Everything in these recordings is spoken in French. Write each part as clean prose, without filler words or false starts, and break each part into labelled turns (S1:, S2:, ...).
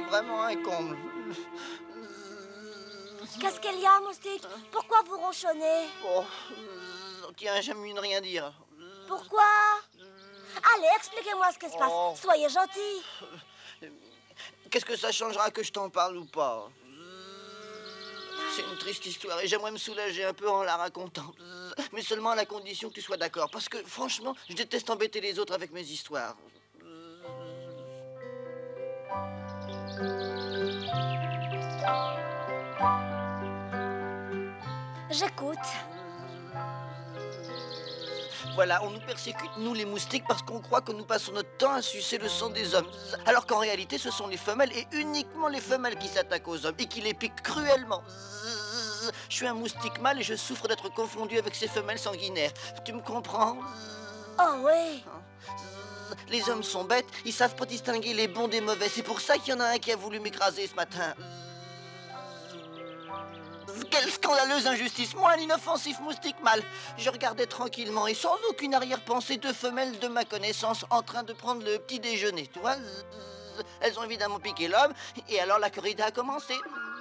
S1: vraiment un comble.
S2: Qu'est-ce qu'il y a, moustique? Pourquoi vous ronchonnez?
S1: Oh, tiens, j'aime mieux ne rien dire.
S2: Pourquoi? Allez, expliquez-moi ce qui se passe.
S1: Oh.
S2: Soyez gentil.
S1: Qu'est-ce que ça changera que je t'en parle ou pas? C'est une triste histoire et j'aimerais me soulager un peu en la racontant. Mais seulement à la condition que tu sois d'accord. Parce que, franchement, je déteste embêter les autres avec mes histoires.
S2: J'écoute.
S1: Voilà, on nous persécute, nous les moustiques, parce qu'on croit que nous passons notre temps à sucer le sang des hommes. Alors qu'en réalité, ce sont les femelles, et uniquement les femelles qui s'attaquent aux hommes, et qui les piquent cruellement. Je suis un moustique mâle et je souffre d'être confondu avec ces femelles sanguinaires. Tu me comprends?
S2: Oh oui.
S1: Les hommes sont bêtes, ils savent pas distinguer les bons des mauvais. C'est pour ça qu'il y en a un qui a voulu m'écraser ce matin. Quelle scandaleuse injustice! Moi, un inoffensif moustique mâle. Je regardais tranquillement et sans aucune arrière-pensée deux femelles de ma connaissance en train de prendre le petit déjeuner. Tu vois? Elles ont évidemment piqué l'homme et alors la corrida a commencé.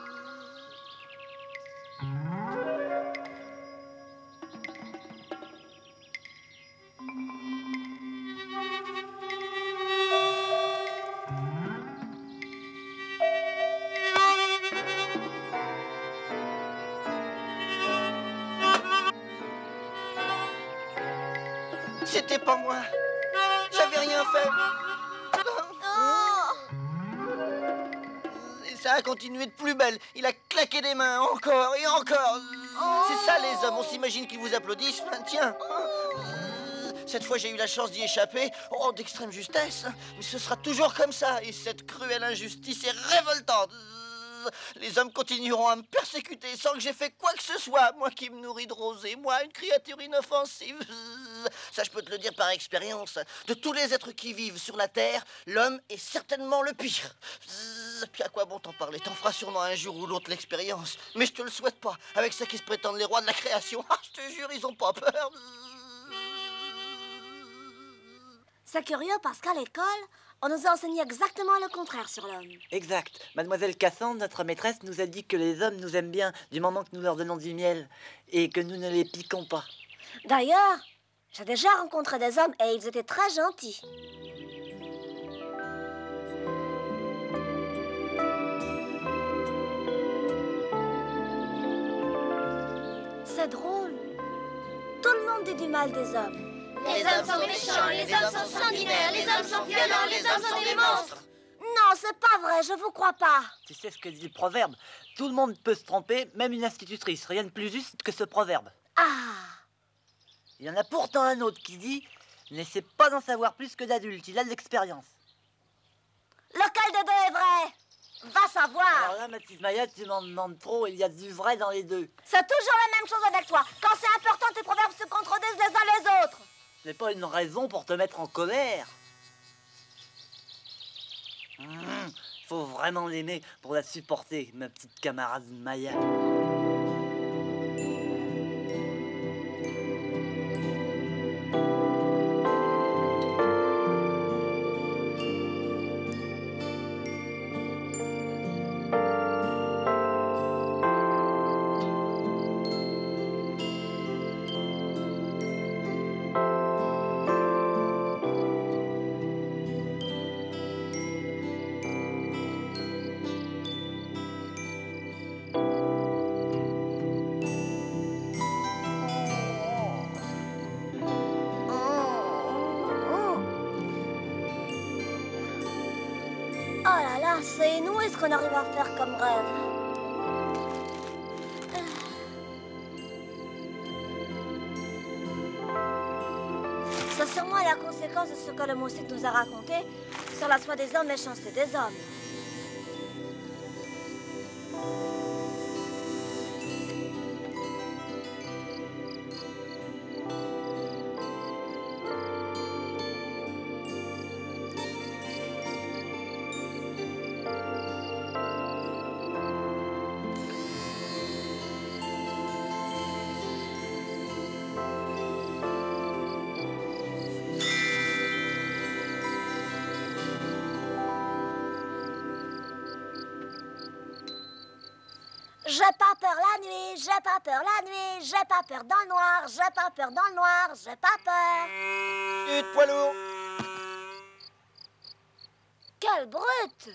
S1: C'était pas moi. J'avais rien fait. Et ça a continué de plus belle. Il a claqué des mains encore et encore. C'est ça les hommes, on s'imagine qu'ils vous applaudissent. Tiens. Cette fois j'ai eu la chance d'y échapper. Oh, d'extrême justesse. Mais ce sera toujours comme ça. Et cette cruelle injustice est révoltante. Les hommes continueront à me persécuter sans que j'aie fait quoi que ce soit. Moi qui me nourris de rosée, moi, une créature inoffensive. Ça, je peux te le dire par expérience. De tous les êtres qui vivent sur la Terre, l'homme est certainement le pire. Puis à quoi bon t'en parler? T'en feras sûrement un jour ou l'autre l'expérience. Mais je te le souhaite pas, avec ceux qui se prétendent les rois de la création. Ah, je te jure, ils ont pas peur.
S2: C'est curieux parce qu'à l'école, on nous a enseigné exactement le contraire sur l'homme.
S3: Exact. Mademoiselle Cassandre, notre maîtresse, nous a dit que les hommes nous aiment bien du moment que nous leur donnons du miel et que nous ne les piquons pas.
S2: D'ailleurs, j'ai déjà rencontré des hommes et ils étaient très gentils. C'est drôle. Tout le monde dit du mal des hommes.
S4: Les hommes sont méchants, les hommes sont sanguinaires, les hommes sont violents, les hommes sont des monstres.
S2: Non, c'est pas vrai, je vous crois pas.
S3: Tu sais ce que dit le proverbe? Tout le monde peut se tromper, même une institutrice. Rien de plus juste que ce proverbe.
S2: Ah!
S3: Il y en a pourtant un autre qui dit « N'essaie pas d'en savoir plus que d'adulte, il a de l'expérience. »
S2: Lequel des deux est vrai? Va savoir.
S3: Alors là, ma petite Maya, tu m'en demandes trop, il y a du vrai dans les deux.
S2: C'est toujours la même chose avec toi. Quand c'est important, tes proverbes se contredisent les uns les autres.
S3: Ce n'est pas une raison pour te mettre en colère. Faut vraiment l'aimer pour la supporter, ma petite camarade Maya.
S2: Oh là là, c'est inouï ce qu'on arrive à faire comme rêve. C'est sûrement la conséquence de ce que le moustique nous a raconté sur la soi-disant méchanceté des hommes. J'ai pas peur la nuit, j'ai pas peur la nuit, j'ai pas peur dans le noir, j'ai pas peur dans le noir, j'ai pas peur.
S1: Chut, poids lourd.
S2: Quelle brute!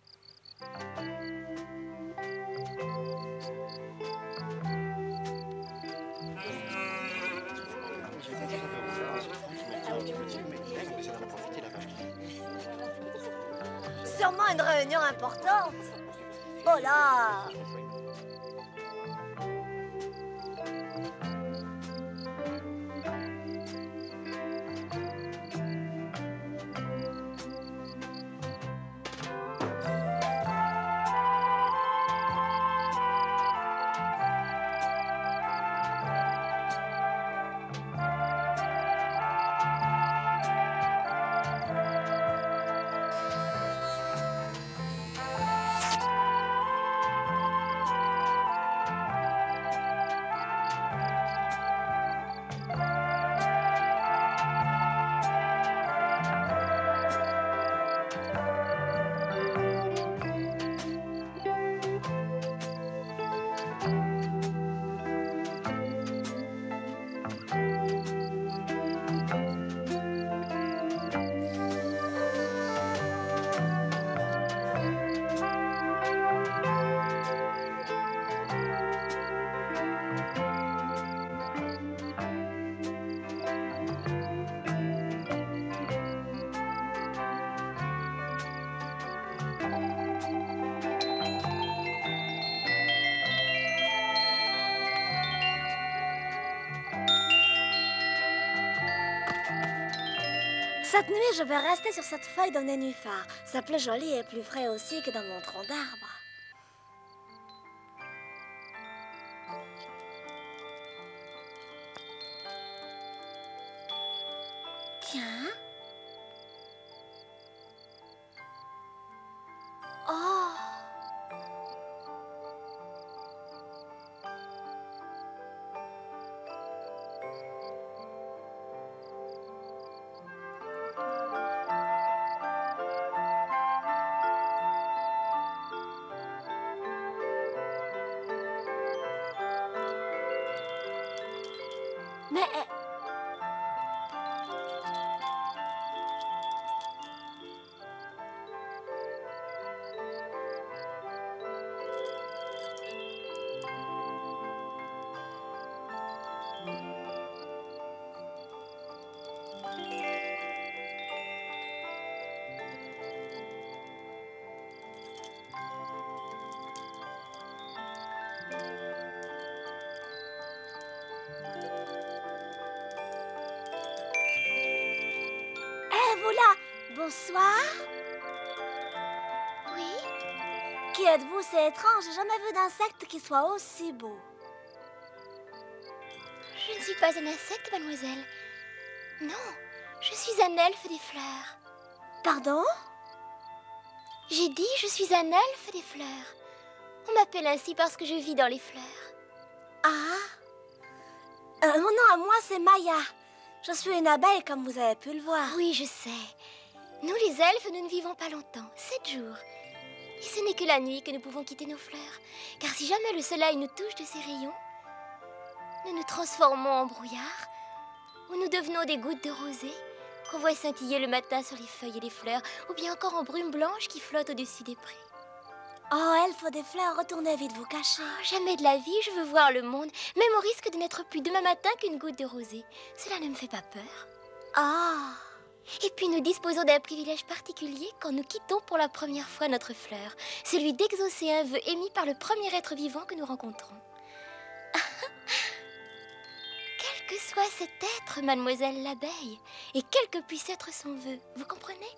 S2: Sûrement une réunion importante. Oh là! Cette nuit, je vais rester sur cette feuille de nénuphar. Ça plaît joli et plus frais aussi que dans mon tronc d'arbre. Tiens. Oh! Mais... vous là, bonsoir.
S4: Oui?
S2: Qui êtes-vous? C'est étrange, j'ai jamais vu d'insecte qui soit aussi beau.
S4: Je ne suis pas un insecte, mademoiselle. Non, je suis un elfe des fleurs.
S2: Pardon?
S4: J'ai dit, je suis un elfe des fleurs. On m'appelle ainsi parce que je vis dans les fleurs.
S2: Ah? Mon nom à moi, c'est Maya. Je suis une abeille, comme vous avez pu le voir.
S4: Oui, je sais. Nous, les elfes, nous ne vivons pas longtemps, 7 jours. Et ce n'est que la nuit que nous pouvons quitter nos fleurs. Car si jamais le soleil nous touche de ses rayons, nous nous transformons en brouillard, ou nous devenons des gouttes de rosée qu'on voit scintiller le matin sur les feuilles et les fleurs, ou bien encore en brume blanche qui flotte au-dessus des prés.
S2: Oh, elfe des fleurs, retournez vite vous cacher.
S4: Oh, jamais de la vie, je veux voir le monde, même au risque de n'être plus demain matin qu'une goutte de rosée. Cela ne me fait pas peur.
S2: Ah!
S4: Et puis nous disposons d'un privilège particulier quand nous quittons pour la première fois notre fleur, celui d'exaucer un vœu émis par le premier être vivant que nous rencontrons. Quel que soit cet être, mademoiselle l'abeille, et quel que puisse être son vœu, vous comprenez?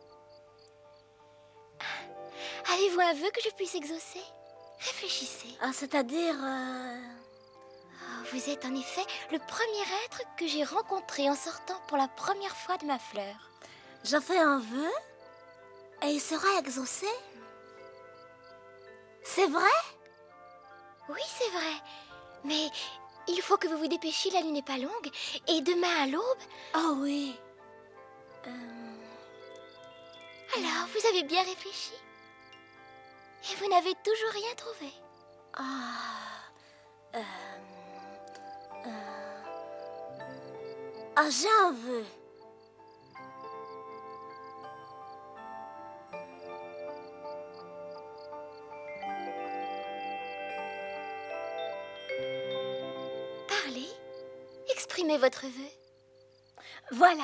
S4: Avez-vous un vœu que je puisse exaucer? Réfléchissez.
S2: Ah, c'est-à-dire...
S4: Oh, vous êtes en effet le premier être que j'ai rencontré en sortant pour la première fois de ma fleur.
S2: Je fais un vœu et il sera exaucé? C'est vrai?
S4: Oui, c'est vrai. Mais il faut que vous vous dépêchiez, la nuit n'est pas longue. Et demain à l'aube...
S2: Oh oui.
S4: Alors, vous avez bien réfléchi? Et vous n'avez toujours rien trouvé?
S2: Ah, j'en veux.
S4: Parlez. Exprimez votre vœu.
S2: Voilà.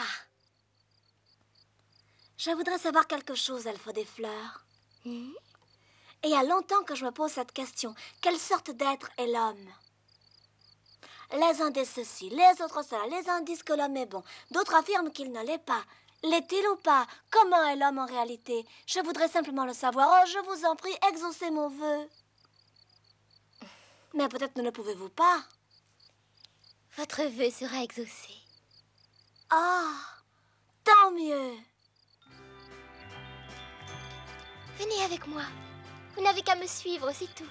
S2: Je voudrais savoir quelque chose, Elfe des fleurs.
S4: Hmm?
S2: Et il y a longtemps que je me pose cette question. Quelle sorte d'être est l'homme? Les uns disent ceci, les autres cela. Les uns disent que l'homme est bon. D'autres affirment qu'il ne l'est pas. L'est-il ou pas? Comment est l'homme en réalité? Je voudrais simplement le savoir. Oh, je vous en prie, exaucez mon vœu. Mais peut-être ne le pouvez-vous pas.
S4: Votre vœu sera exaucé.
S2: Ah, tant mieux.
S4: Venez avec moi. Vous n'avez qu'à me suivre, c'est tout.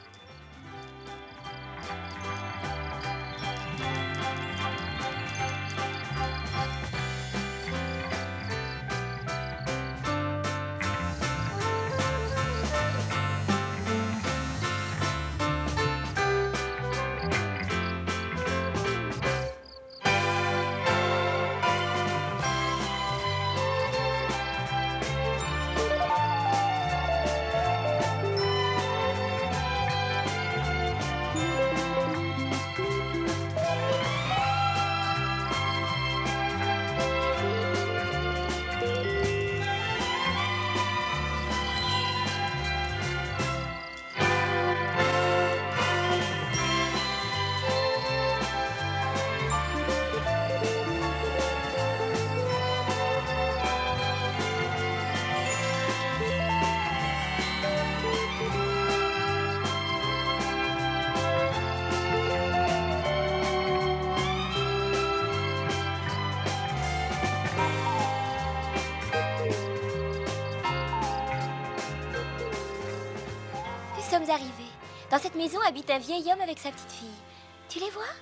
S4: Nous sommes arrivés. Dans cette maison habite un vieil homme avec sa petite fille. Tu les vois?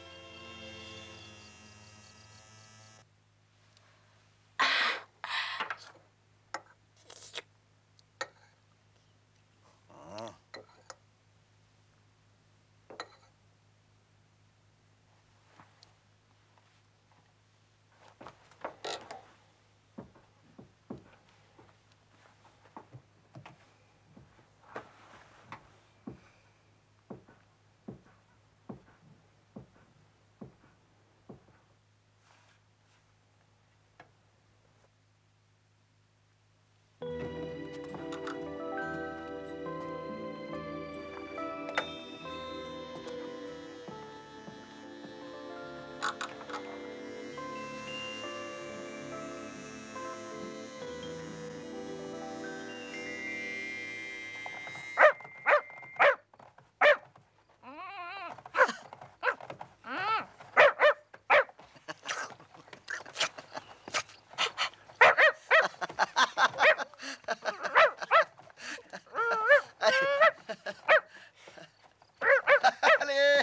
S1: Allez!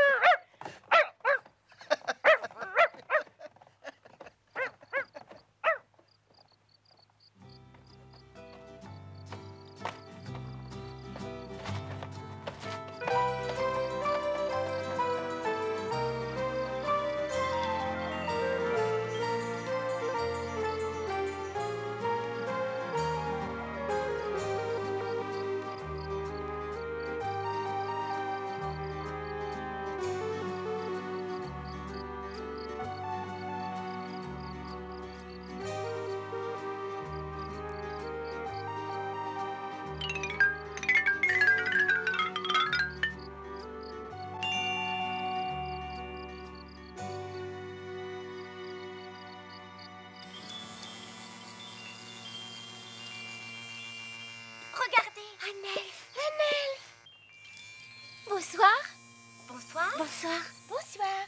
S2: Regardez.
S4: Un elfe! Un elfe! Bonsoir!
S2: Bonsoir. Bonsoir.
S4: Bonsoir!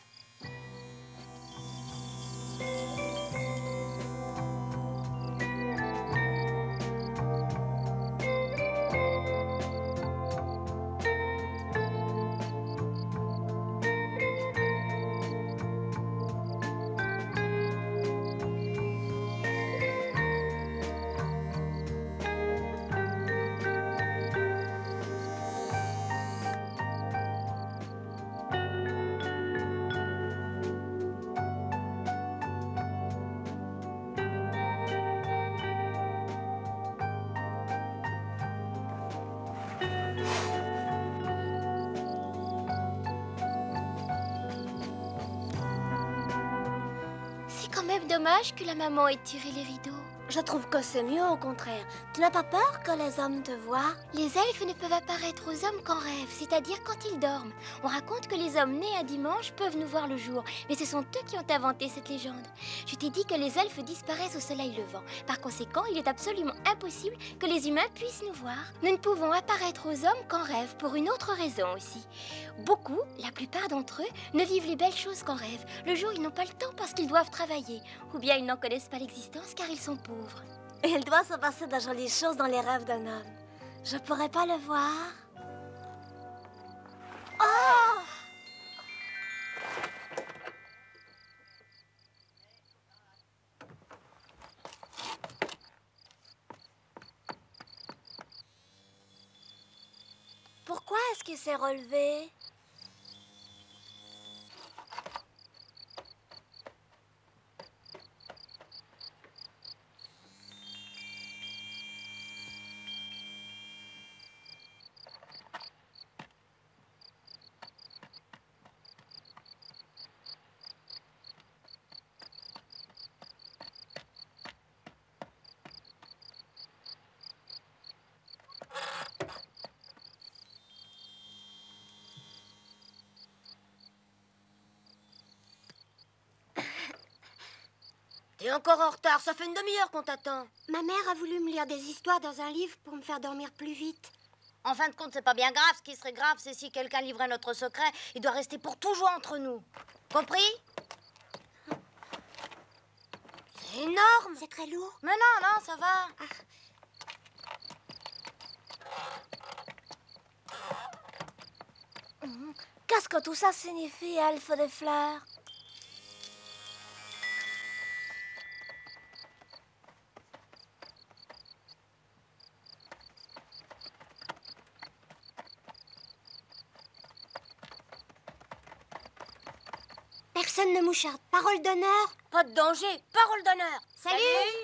S4: quand même dommage que la maman ait tiré les rideaux.
S2: Je trouve que c'est mieux, au contraire. Tu n'as pas peur que les hommes te voient?
S4: Les elfes ne peuvent apparaître aux hommes qu'en rêve, c'est-à-dire quand ils dorment. On raconte que les hommes nés un dimanche peuvent nous voir le jour, mais ce sont eux qui ont inventé cette légende. Je t'ai dit que les elfes disparaissent au soleil levant. Par conséquent, il est absolument impossible que les humains puissent nous voir. Nous ne pouvons apparaître aux hommes qu'en rêve, pour une autre raison aussi. Beaucoup, la plupart d'entre eux, ne vivent les belles choses qu'en rêve. Le jour, ils n'ont pas le temps parce qu'ils doivent travailler, ou bien ils n'en connaissent pas l'existence car ils sont pauvres.
S2: Il doit se passer de jolies choses dans les rêves d'un homme. Je pourrais pas le voir. Oh! Pourquoi est-ce qu'il s'est relevé?
S5: T'es encore en retard, ça fait une demi-heure qu'on t'attend. Ma mère a voulu me lire des histoires dans un livre pour me faire dormir plus vite. En fin de compte, c'est pas bien grave. Ce qui serait grave, c'est si quelqu'un livrait notre secret. Il doit rester pour toujours entre nous. Compris? C'est énorme.
S2: C'est très lourd.
S5: Mais non, non, ça va.
S2: Qu'est-ce que tout ça signifie, elfe des fleurs?
S5: Personne ne moucharde. Parole d'honneur. Pas de danger. Parole d'honneur. Salut.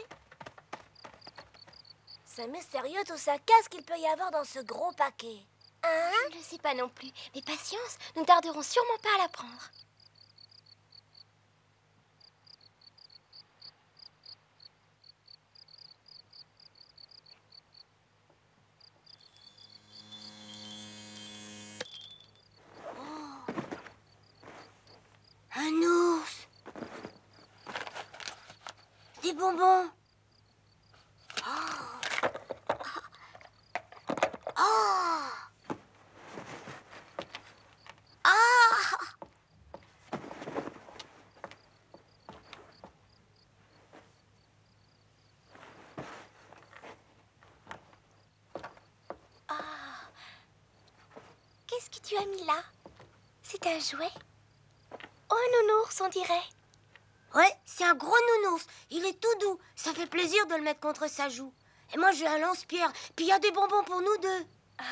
S2: C'est mystérieux tout ça. Qu'est-ce qu'il peut y avoir dans ce gros paquet? Hein?
S4: Je ne le sais pas non plus, mais patience, nous ne tarderons sûrement pas à l'apprendre.
S5: Un ours. Des bonbons.
S4: Qu'est-ce que tu as mis là? C'est un jouet? Oh, un nounours, on dirait.
S5: Ouais, c'est un gros nounours. Il est tout doux. Ça fait plaisir de le mettre contre sa joue. Et moi, j'ai un lance-pierre. Puis il y a des bonbons pour nous deux.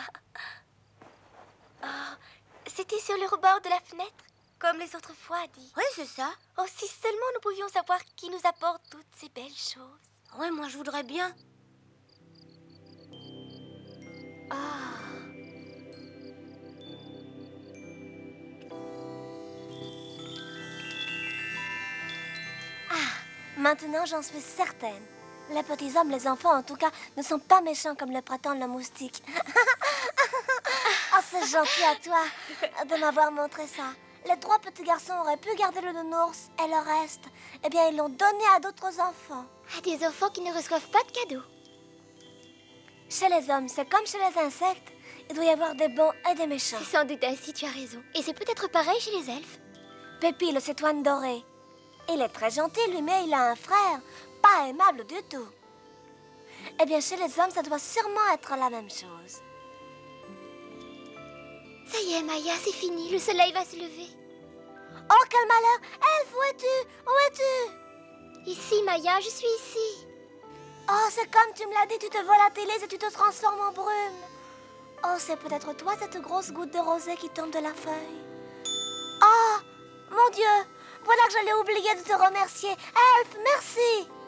S4: C'était sur le rebord de la fenêtre, comme les autres fois, dit.
S5: Oui, c'est ça.
S4: Oh, si seulement nous pouvions savoir qui nous apporte toutes ces belles choses.
S5: Ouais, moi, je voudrais bien.
S2: Maintenant, j'en suis certaine. Les petits hommes, les enfants, en tout cas, ne sont pas méchants comme le prétend le moustique. Oh, c'est gentil à toi de m'avoir montré ça. Les trois petits garçons auraient pu garder le nounours et le reste, eh bien, ils l'ont donné à d'autres enfants.
S4: À des enfants qui ne reçoivent pas de cadeaux.
S2: Chez les hommes, c'est comme chez les insectes. Il doit y avoir des bons et des méchants.
S4: C'est sans doute ainsi, tu as raison. Et c'est peut-être pareil chez les elfes.
S2: Pépi, le citoine doré. Il est très gentil, lui, mais il a un frère, pas aimable du tout. Eh bien, chez les hommes, ça doit sûrement être la même chose.
S4: Ça y est, Maya, c'est fini. Le soleil va se lever.
S2: Oh, quel malheur! Elfe, où es-tu? Où es-tu?
S4: Ici, Maya, je suis ici.
S2: Oh, c'est comme tu me l'as dit, tu te volatilises et tu te transformes en brume. Oh, c'est peut-être toi, cette grosse goutte de rosée qui tombe de la feuille. Oh, mon Dieu! Voilà que j'allais oublier de te remercier. Elfe, merci!